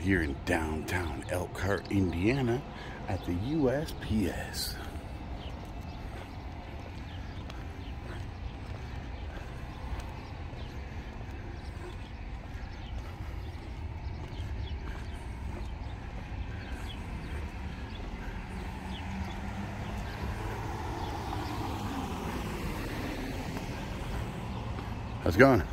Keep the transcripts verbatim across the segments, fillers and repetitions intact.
here in downtown Elkhart, Indiana at the U S P S. How's it going?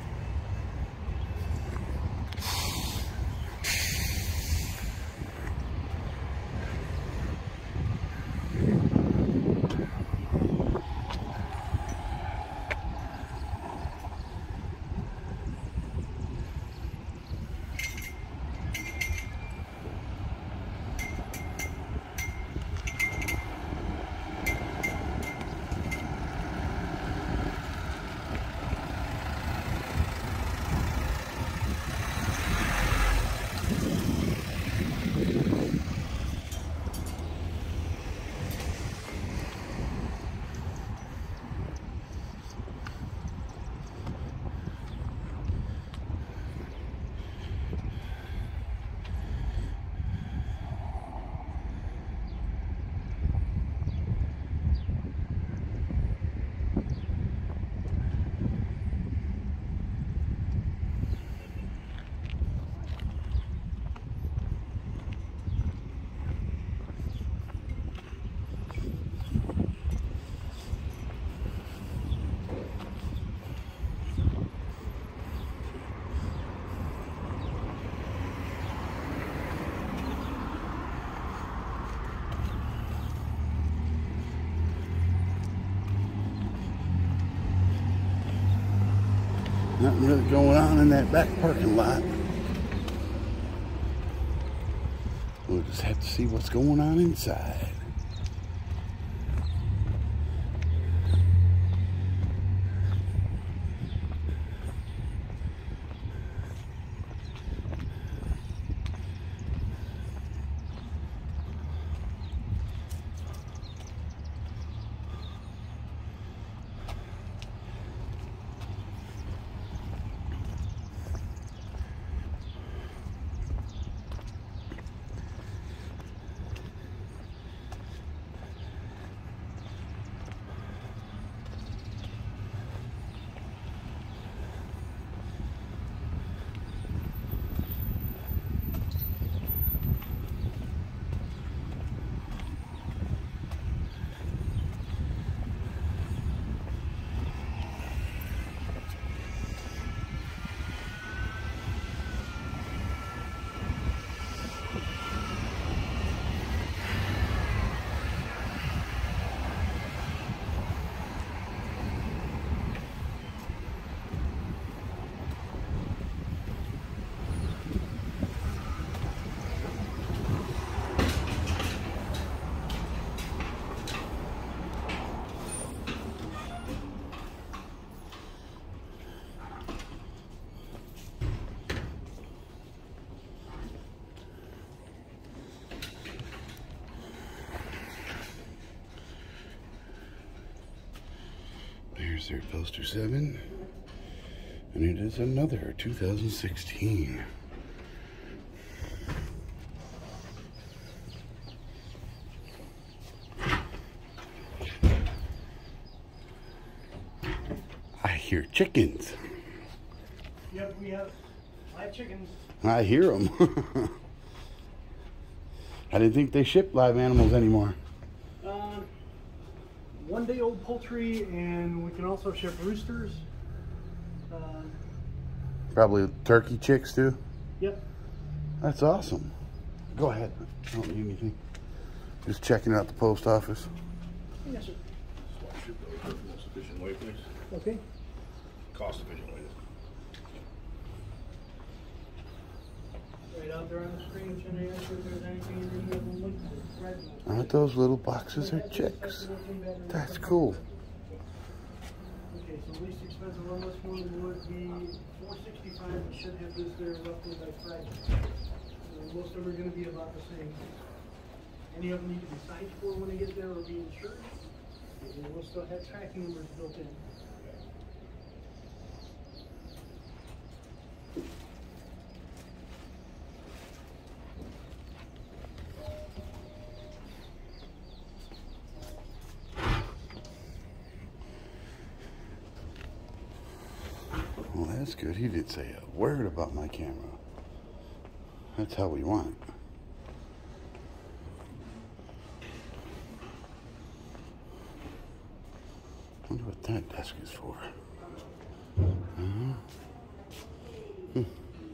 Nothing really going on in that back parking lot. We'll just have to see what's going on inside. There's their poster seven, and it is another two thousand sixteen. I hear chickens. Yep, we have live chickens. I hear them. I didn't think they shipped live animals anymore. Um, one day old poultry, and we can also ship roosters. Uh, Probably turkey chicks too. Yep. That's awesome. Go ahead. I don't need anything. Just checking out the post office. Yes, sir. So I ship those in the most efficient way, please. Okay. Cost efficient way. Right out there on the screen, should I answer if there's anything in the other link to red one? Aren't those little boxes are chicks? That's cool. Okay, so least expensive on this one would be four sixty-five. We should have this there roughly by Friday. So most of them are going to be about the same. Any of them need to be signed for when they get there or be insured. And we'll still have tracking numbers built in. that's good. He didn't say a word about my camera. That's how we want it. I wonder what that desk is for. Uh-huh. Hmm.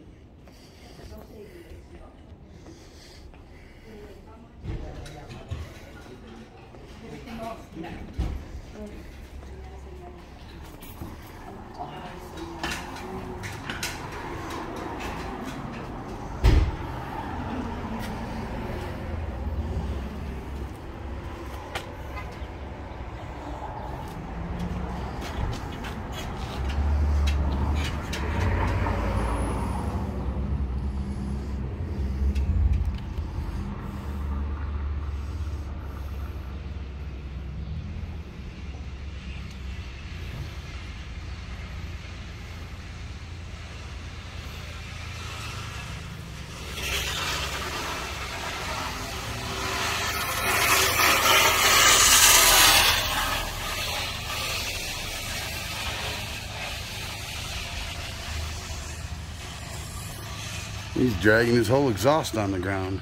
He's dragging his whole exhaust on the ground.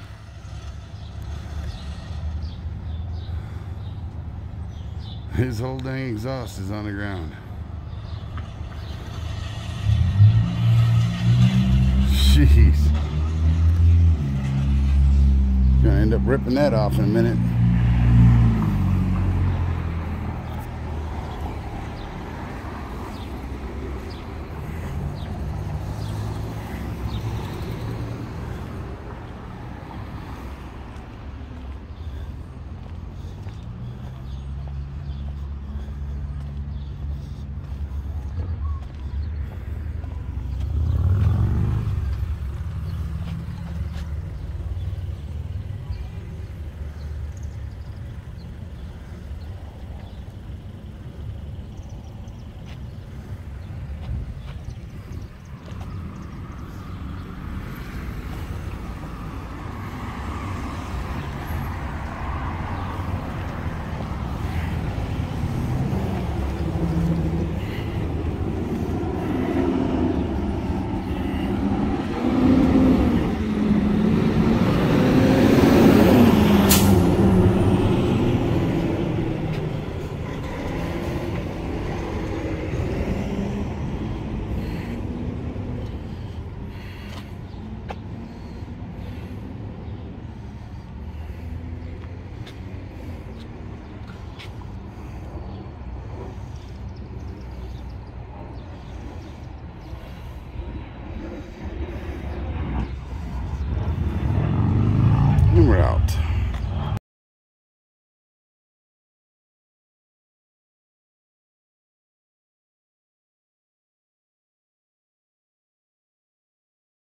His whole dang exhaust is on the ground. Jeez. Gonna end up ripping that off in a minute. And we're out.